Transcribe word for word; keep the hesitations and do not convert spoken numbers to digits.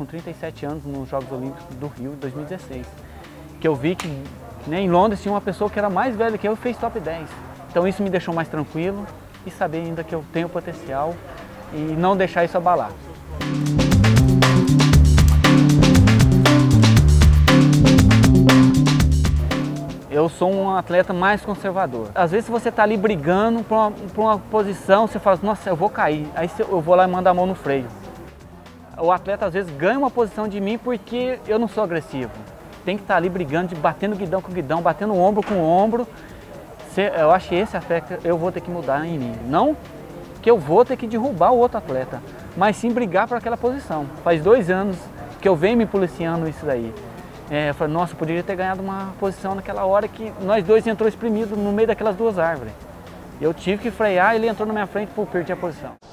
com trinta e sete anos nos Jogos Olímpicos do Rio, dois mil e dezesseis. Que eu vi que, né, em Londres tinha uma pessoa que era mais velha que eu e fez top dez. Então isso me deixou mais tranquilo e saber ainda que eu tenho potencial e não deixar isso abalar. Eu sou um atleta mais conservador. Às vezes você está ali brigando por uma, por uma posição, você fala, nossa, eu vou cair. Aí eu vou lá e mando a mão no freio. O atleta às vezes ganha uma posição de mim porque eu não sou agressivo. Tem que estar ali brigando, batendo guidão com guidão, batendo ombro com ombro. Eu acho que esse aspecto eu vou ter que mudar em mim. Não que eu vou ter que derrubar o outro atleta, mas sim brigar por aquela posição. Faz dois anos que eu venho me policiando isso daí. É, eu falei, nossa, eu poderia ter ganhado uma posição naquela hora que nós dois entrou espremidos no meio daquelas duas árvores. Eu tive que frear, ele entrou na minha frente e perdi a posição.